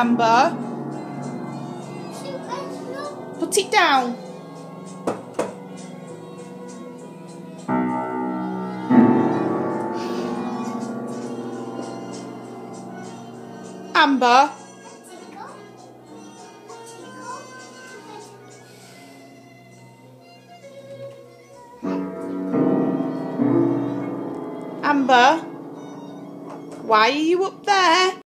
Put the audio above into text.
Amber. Put it down. Amber. Amber, why are you up there?